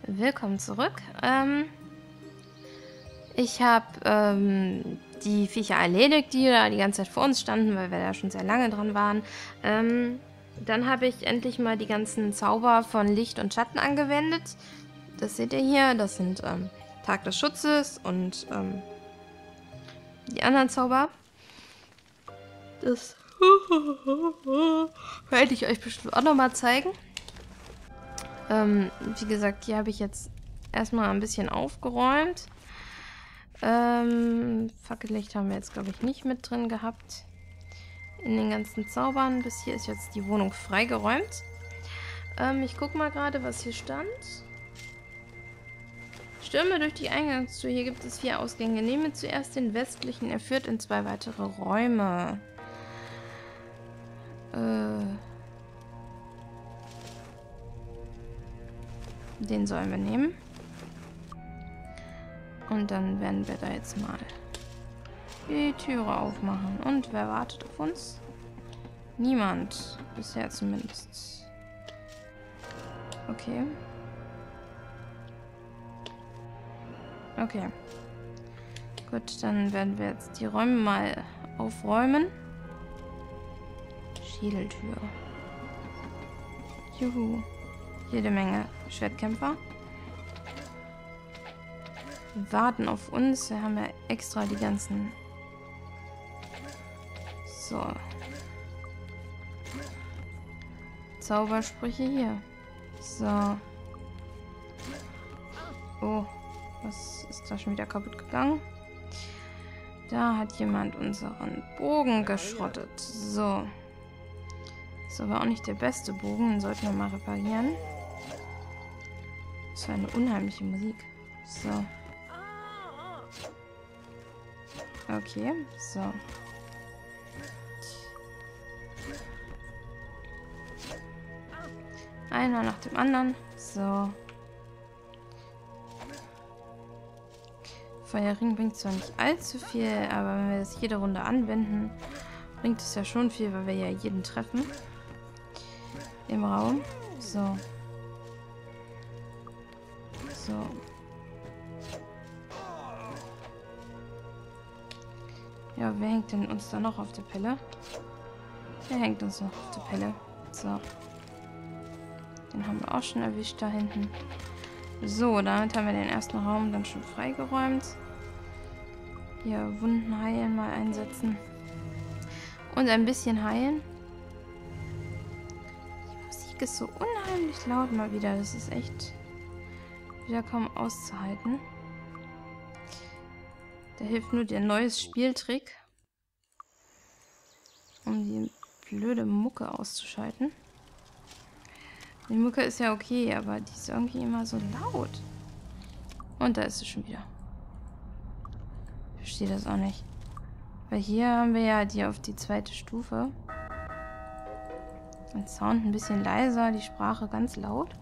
Willkommen zurück. Ich habe die Viecher erledigt, die da die ganze Zeit vor uns standen, weil wir da schon sehr lange dran waren. Dann habe ich endlich mal die ganzen Zauber von Licht und Schatten angewendet. Das seht ihr hier. Das sind Tag des Schutzes und die anderen Zauber. Das werde ich euch bestimmt auch nochmal zeigen. Wie gesagt, hier habe ich jetzt erstmal ein bisschen aufgeräumt. Fackellicht haben wir jetzt, glaube ich, nicht mit drin gehabt. In den ganzen Zaubern. Bis hier ist jetzt die Wohnung freigeräumt. Ich gucke mal gerade, was hier stand. Stürme durch die Eingangstür. Hier gibt es 4 Ausgänge. Nehme zuerst den westlichen. Er führt in 2 weitere Räume. Den sollen wir nehmen. Und dann werden wir da jetzt mal die Türe aufmachen. Und wer wartet auf uns? Niemand. Bisher zumindest. Okay. Okay. Gut, dann werden wir jetzt die Räume mal aufräumen. Schädeltür. Juhu. Jede Menge Schwertkämpfer. Warten auf uns. Wir haben ja extra die ganzen... So. Zaubersprüche hier. So. Oh. Was ist da schon wieder kaputt gegangen? Da hat jemand unseren Bogen geschrottet. So. Ist aber auch nicht der beste Bogen. Den sollten wir mal reparieren. Das war eine unheimliche Musik. So. Okay, so. Einer nach dem anderen. So. Feuerring bringt zwar nicht allzu viel, aber wenn wir das jede Runde anwenden, bringt es ja schon viel, weil wir ja jeden treffen. Im Raum. So. So. Ja, wer hängt denn uns da noch auf der Pelle? Wer hängt uns noch auf der Pelle? So. Den haben wir auch schon erwischt da hinten. So, damit haben wir den ersten Raum dann schon freigeräumt. Hier Wunden heilen mal einsetzen. Und ein bisschen heilen. Die Musik ist so unheimlich laut mal wieder. Das ist echt wieder kaum auszuhalten. Da hilft nur der neue Spieltrick, um die blöde Mucke auszuschalten. Die Mucke ist ja okay, aber die ist irgendwie immer so laut. Und da ist sie schon wieder. Ich verstehe das auch nicht. Weil hier haben wir ja die auf die 2. Stufe. Den Sound ein bisschen leiser, die Sprache ganz laut.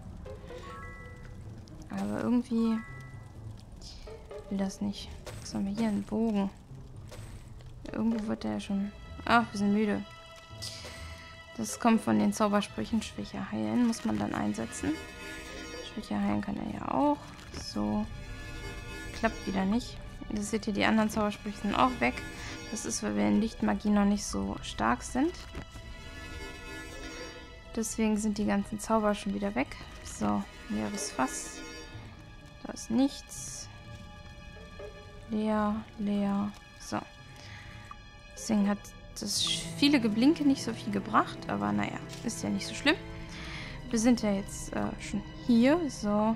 Aber irgendwie will das nicht. Was haben wir hier? Einen Bogen. Irgendwo wird der ja schon... Ach, wir sind müde. Das kommt von den Zaubersprüchen. Schwäche heilen muss man dann einsetzen. Schwäche heilen kann er ja auch. So. Klappt wieder nicht. Das seht ihr, die anderen Zaubersprüche sind auch weg. Das ist, weil wir in Lichtmagie noch nicht so stark sind. Deswegen sind die ganzen Zauber schon wieder weg. So, leeres Fass. Da ist nichts. Leer, leer. So. Deswegen hat das viele Geblinke nicht so viel gebracht. Aber naja, ist ja nicht so schlimm. Wir sind ja jetzt schon hier. So.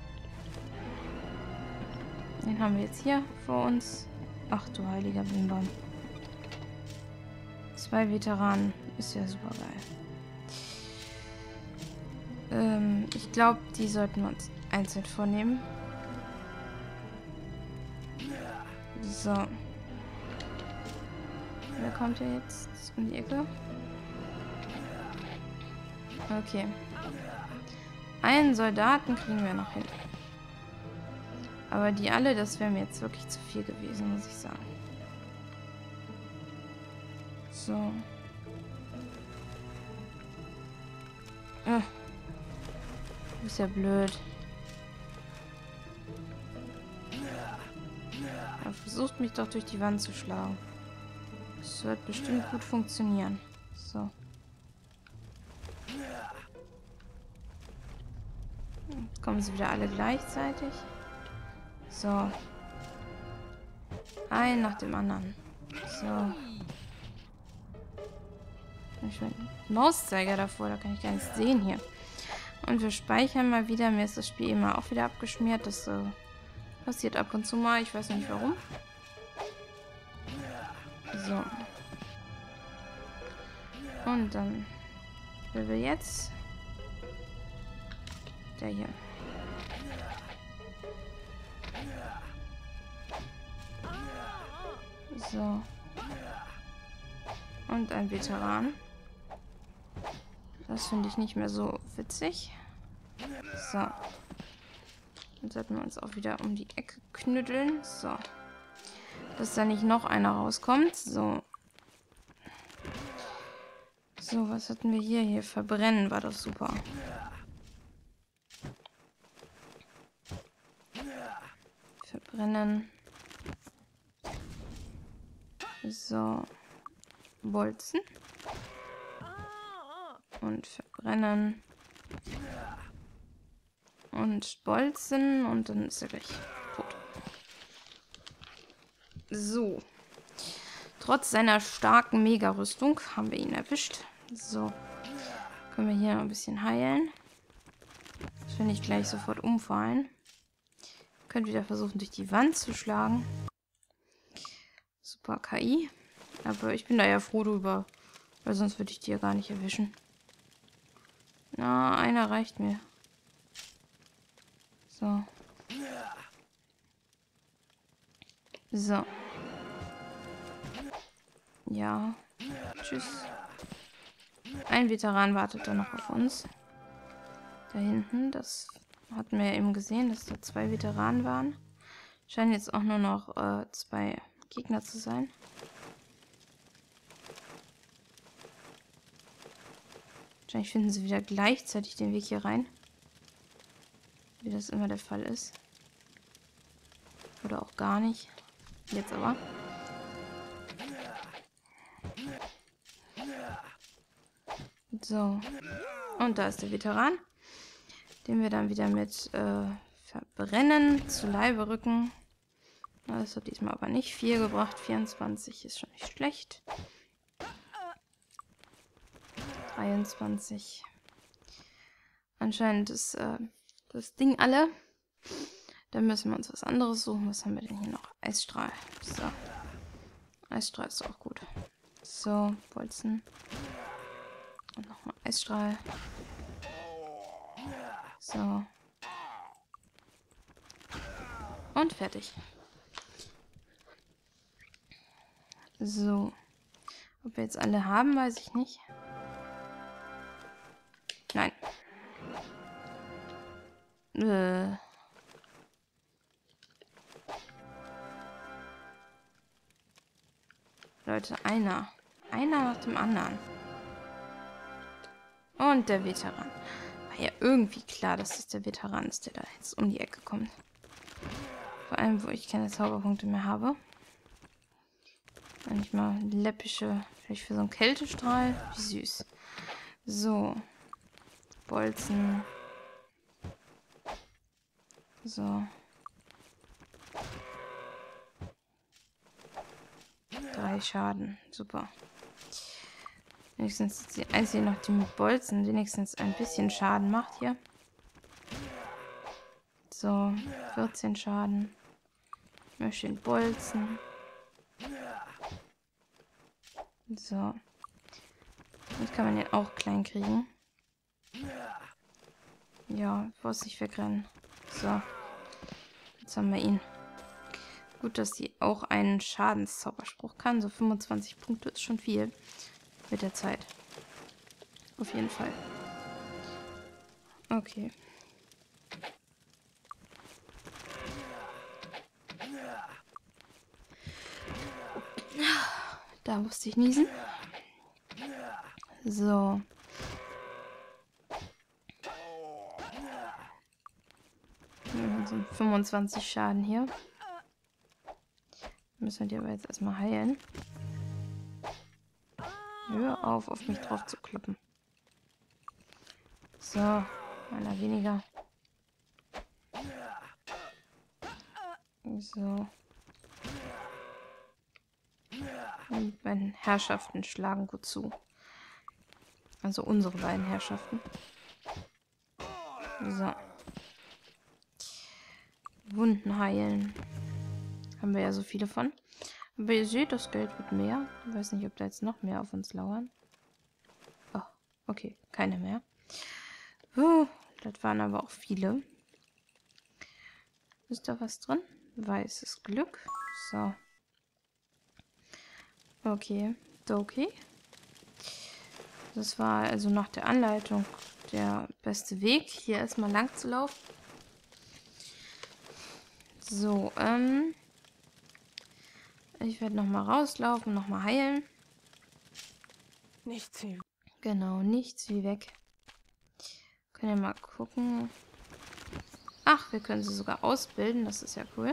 Den haben wir jetzt hier vor uns. Ach du heiliger Bimbam. 2 Veteranen. Ist ja super geil. Ich glaube, die sollten wir uns einzeln vornehmen. So. Wer kommt hier jetzt um die Ecke? Okay. Einen Soldaten kriegen wir noch hin. Aber die alle, das wäre mir jetzt wirklich zu viel gewesen, muss ich sagen. So. Du bist ja blöd. Er versucht mich doch durch die Wand zu schlagen. Das wird bestimmt gut funktionieren. So. Jetzt kommen sie wieder alle gleichzeitig. So. Ein nach dem anderen. So. Ich will einen Mauszeiger davor, da kann ich gar nichts sehen hier. Und wir speichern mal wieder. Mir ist das Spiel immer auch wieder abgeschmiert. Das passiert ab und zu mal. Ich weiß nicht warum. So. Und dann will wir jetzt der hier. So. Und ein Veteran. Das finde ich nicht mehr so witzig. So. Dann sollten wir uns auch wieder um die Ecke knütteln. So. Dass da nicht noch einer rauskommt. So. So, was hatten wir hier? Hier verbrennen war doch super. Verbrennen. So. Bolzen. Und verbrennen. Und bolzen. Und dann ist er gleich tot. So. Trotz seiner starken Mega-Rüstung haben wir ihn erwischt. So. Können wir hier noch ein bisschen heilen. Das will nicht gleich sofort umfallen. Könnt wieder versuchen, durch die Wand zu schlagen. Super KI. Aber ich bin da ja froh drüber. Weil sonst würde ich die ja gar nicht erwischen. Na, einer reicht mir. So. So. Ja. Tschüss. Ein Veteran wartet da noch auf uns. Da hinten. Das hatten wir ja eben gesehen, dass da 2 Veteranen waren. Scheinen jetzt auch nur noch 2 Gegner zu sein. Wahrscheinlich finden sie wieder gleichzeitig den Weg hier rein. Wie das immer der Fall ist. Oder auch gar nicht. Jetzt aber. So. Und da ist der Veteran. Den wir dann wieder mit Verbrennen zu Leibe rücken. Das hat diesmal aber nicht viel gebracht. 24 ist schon nicht schlecht. 23. Anscheinend ist das Ding alle. Dann müssen wir uns was anderes suchen. Was haben wir denn hier noch? Eisstrahl. So. Eisstrahl ist auch gut. So, Bolzen. Und nochmal Eisstrahl. So. Und fertig. So. Ob wir jetzt alle haben, weiß ich nicht. Nein. Leute, einer. Einer nach dem anderen. Und der Veteran. War ja irgendwie klar, dass das der Veteran ist, der da jetzt um die Ecke kommt. Vor allem, wo ich keine Zauberpunkte mehr habe. Wenn ich mal läppische, vielleicht für so einen Kältestrahl. Wie süß. So. Bolzen. So. 3 Schaden. Super. Wenigstens die einzige noch, die mit Bolzen wenigstens ein bisschen Schaden macht hier. So. 14 Schaden. Ich möchte den Bolzen. So. Jetzt kann man den auch klein kriegen. Ja, vorsichtig wegrennen. So. Jetzt haben wir ihn. Gut, dass sie auch einen Schadenszauberspruch kann. So 25 Punkte ist schon viel. Mit der Zeit. Auf jeden Fall. Okay. Da musste ich niesen. So. So 25 Schaden hier. Müssen wir die aber jetzt erstmal heilen. Hör auf mich drauf zu kloppen. So, einer weniger. So. Und die beiden Herrschaften schlagen gut zu. Also unsere beiden Herrschaften. So. Wunden heilen. Haben wir ja so viele von. Aber ihr seht, das Geld wird mehr. Ich weiß nicht, ob da jetzt noch mehr auf uns lauern. Oh, okay. Keine mehr. Das waren aber auch viele. Ist da was drin? Weißes Glück. So. Okay. Doki. Das war also nach der Anleitung der beste Weg, hier erstmal lang zu laufen. So, ich werde nochmal rauslaufen, nochmal heilen. Nichts wie... Genau, nichts wie weg. Können wir mal gucken. Ach, wir können sie sogar ausbilden, das ist ja cool.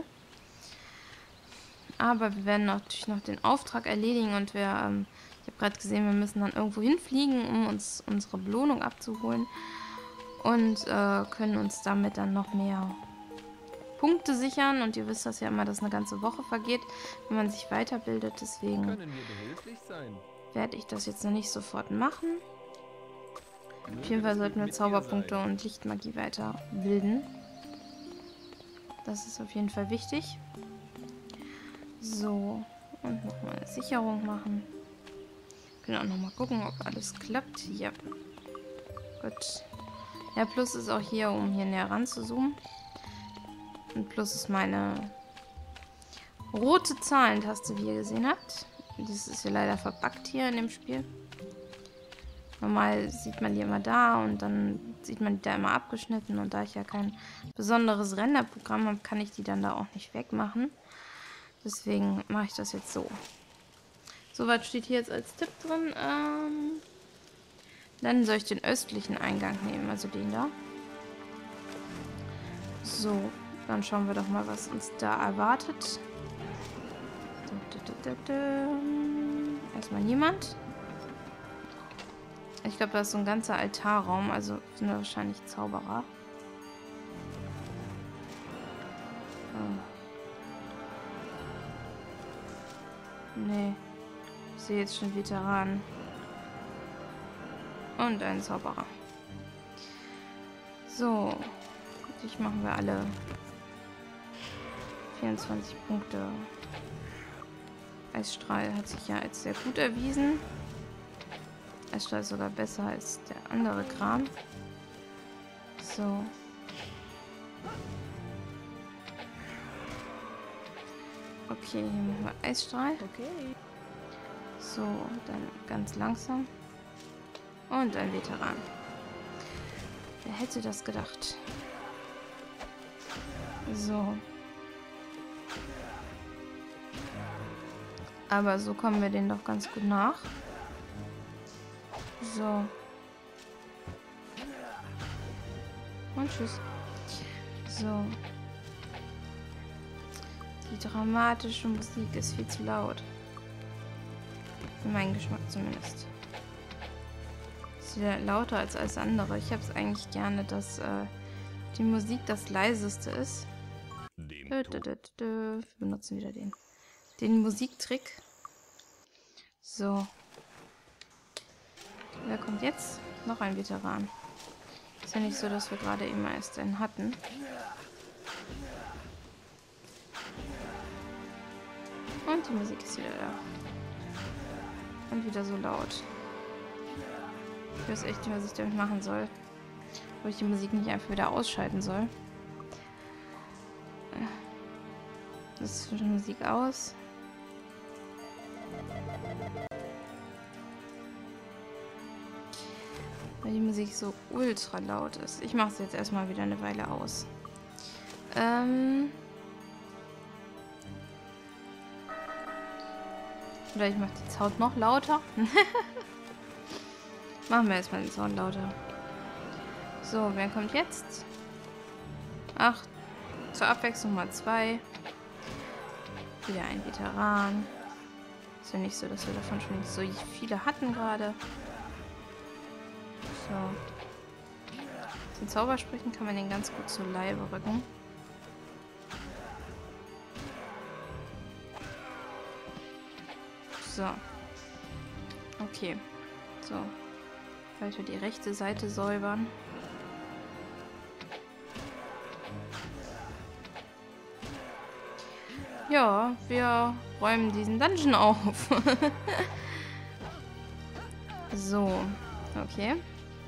Aber wir werden natürlich noch den Auftrag erledigen und wir, ich habe gerade gesehen, wir müssen dann irgendwo hinfliegen, um uns unsere Belohnung abzuholen. Und können uns damit dann noch mehr Punkte sichern. Und ihr wisst das ja immer, dass eine ganze Woche vergeht, wenn man sich weiterbildet. Deswegen werde ich das jetzt noch nicht sofort machen. Auf jeden Fall sollten wir Zauberpunkte und Lichtmagie weiterbilden. Das ist auf jeden Fall wichtig. So, und nochmal eine Sicherung machen. Können auch nochmal gucken, ob alles klappt. Ja. Gut. Ja, Plus ist auch hier, um hier näher ran zu zoomen. Und Plus ist meine rote Zahlentaste, wie ihr gesehen habt. Das ist ja leider verbuggt hier in dem Spiel. Normal sieht man die immer da und dann sieht man die da immer abgeschnitten. Und da ich ja kein besonderes Renderprogramm habe, kann ich die dann da auch nicht wegmachen. Deswegen mache ich das jetzt so. Soweit steht hier jetzt als Tipp drin. Dann soll ich den östlichen Eingang nehmen, also den da. So, dann schauen wir doch mal, was uns da erwartet. Erstmal niemand. Ich glaube, da ist so ein ganzer Altarraum, also sind wir wahrscheinlich Zauberer. Oh. Nee. Ich sehe jetzt schon Veteranen. Und einen Zauberer. So. Dich machen wir alle 24 Punkte. Eisstrahl hat sich ja als sehr gut erwiesen. Eisstrahl ist sogar besser als der andere Kram. So. Okay, hier machen wir Eisstrahl. Okay. So, dann ganz langsam. Und ein Veteran. Wer hätte das gedacht? So. Aber so kommen wir denen doch ganz gut nach. So. Und tschüss. So. Die dramatische Musik ist viel zu laut. Für meinen Geschmack zumindest. Ist wieder lauter als alles andere. Ich habe es eigentlich gerne, dass die Musik das leiseste ist. Wir benutzen wieder den Musiktrick. So. Wer kommt jetzt? Noch ein Veteran. Ist ja nicht so, dass wir gerade eben erst einen hatten. Und die Musik ist wieder da. Und wieder so laut. Ich weiß echt nicht, was ich damit machen soll. Ob ich die Musik nicht einfach wieder ausschalten soll. Das ist die Musik aus. Weil die Musik so ultra laut ist. Ich mache es jetzt erstmal wieder eine Weile aus. Oder ich mache den Sound noch lauter. Machen wir erstmal den Sound lauter. So, wer kommt jetzt? Ach, zur Abwechslung mal 2. Wieder ein Veteran. Ist ja nicht so, dass wir davon schon so viele hatten gerade. So. Den Zaubersprüchen kann man den ganz gut zu Leibe rücken. So. Okay. So. Weiter die rechte Seite säubern. Ja, wir räumen diesen Dungeon auf. So. Okay.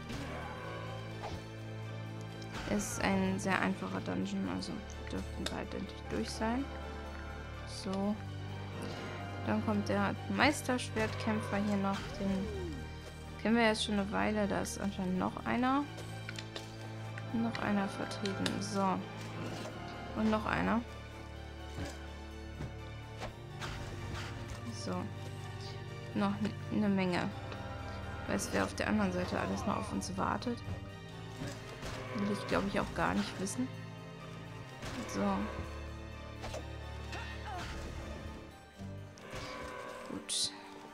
Ist ein sehr einfacher Dungeon, also dürften bald endlich durch sein. So. Dann kommt der Meisterschwertkämpfer hier noch. Den kennen wir jetzt schon eine Weile. Da ist anscheinend noch einer. Noch einer vertreten. So. Und noch einer. So. Noch eine Menge. Weiß, wer auf der anderen Seite alles noch auf uns wartet. Will ich, glaube ich, auch gar nicht wissen. So. Gut.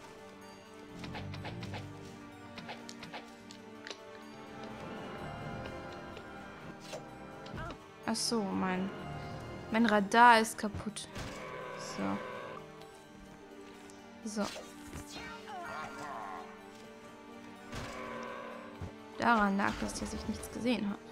Ach so, mein Radar ist kaputt. So. So. Daran lag es, dass ich nichts gesehen habe.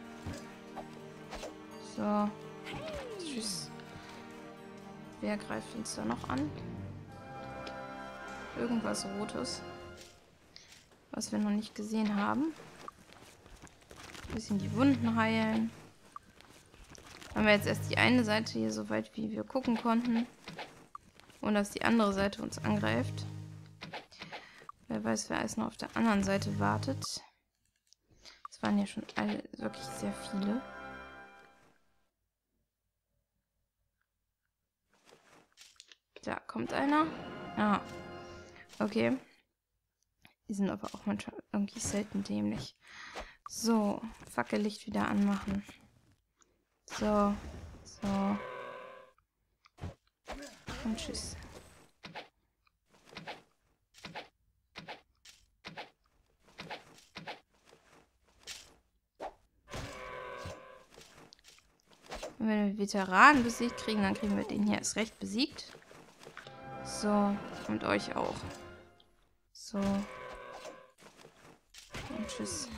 So. Tschüss. Wer greift uns da noch an? Irgendwas Rotes. Was wir noch nicht gesehen haben. Ein bisschen die Wunden heilen. Haben wir jetzt erst die eine Seite hier so weit, wie wir gucken konnten. Und dass die andere Seite uns angreift. Wer weiß, wer alles noch auf der anderen Seite wartet. Es waren ja schon alle wirklich sehr viele. Da kommt einer. Ah. Okay. Die sind aber auch manchmal irgendwie selten dämlich. So. Fackellicht wieder anmachen. So. So. Und tschüss. Und wenn wir Veteranen besiegt kriegen, dann kriegen wir den hier erst recht besiegt. So. Und euch auch. So. Und tschüss.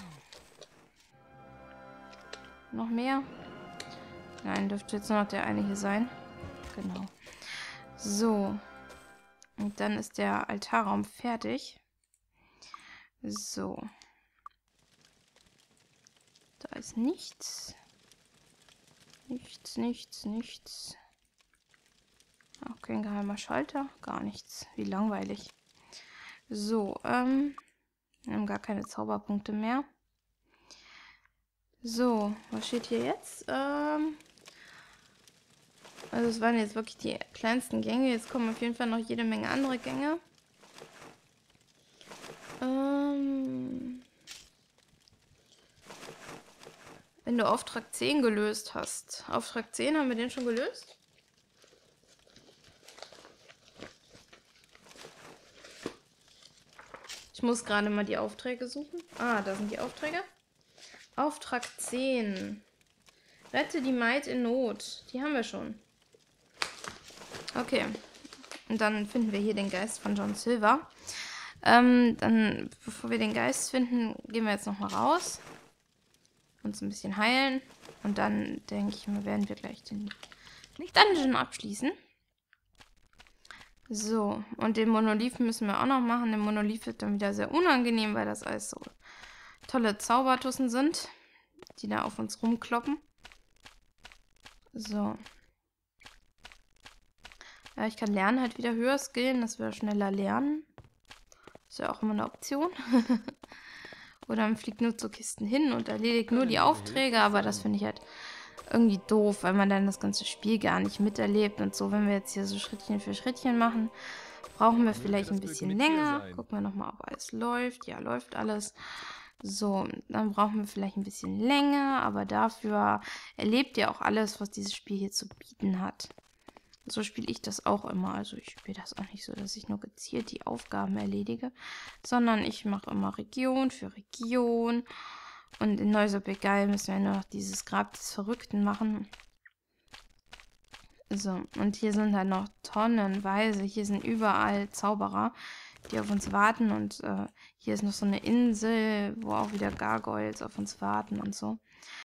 Noch mehr? Nein, dürfte jetzt nur noch der eine hier sein. Genau. So. Und dann ist der Altarraum fertig. So. Da ist nichts. Nichts, nichts, nichts. Auch kein geheimer Schalter. Gar nichts. Wie langweilig. So, wir haben gar keine Zauberpunkte mehr. So, was steht hier jetzt? Also es waren jetzt wirklich die kleinsten Gänge. Jetzt kommen auf jeden Fall noch jede Menge andere Gänge. Wenn du Auftrag 10 gelöst hast. Auftrag 10, haben wir den schon gelöst? Ich muss gerade mal die Aufträge suchen. Ah, da sind die Aufträge. Auftrag 10. Rette die Maid in Not. Die haben wir schon. Okay. Und dann finden wir hier den Geist von John Silver. Dann, bevor wir den Geist finden, gehen wir jetzt nochmal raus. Uns ein bisschen heilen. Und dann, denke ich mal, werden wir gleich den Dungeon abschließen. So, und den Monolithen müssen wir auch noch machen. Der Monolith wird dann wieder sehr unangenehm, weil das alles so tolle Zaubertussen sind, die da auf uns rumkloppen. So. Ja, ich kann lernen halt wieder höher skillen, dass wir schneller lernen. Ist ja auch immer eine Option. Oder man fliegt nur zu Kisten hin und erledigt nur die Aufträge, aber das finde ich halt irgendwie doof, weil man dann das ganze Spiel gar nicht miterlebt und so. Wenn wir jetzt hier so Schrittchen für Schrittchen machen, brauchen wir vielleicht ein bisschen länger. Gucken wir nochmal, ob alles läuft. Ja, läuft alles. So, dann brauchen wir vielleicht ein bisschen länger, aber dafür erlebt ihr auch alles, was dieses Spiel hier zu bieten hat. So spiele ich das auch immer. Also ich spiele das auch nicht so, dass ich nur gezielt die Aufgaben erledige, sondern ich mache immer Region für Region. Und in Neusobegal müssen wir nur noch dieses Grab des Verrückten machen. So, und hier sind halt noch tonnenweise. Hier sind überall Zauberer, die auf uns warten. Und hier ist noch so eine Insel, wo auch wieder Gargoyles auf uns warten und so.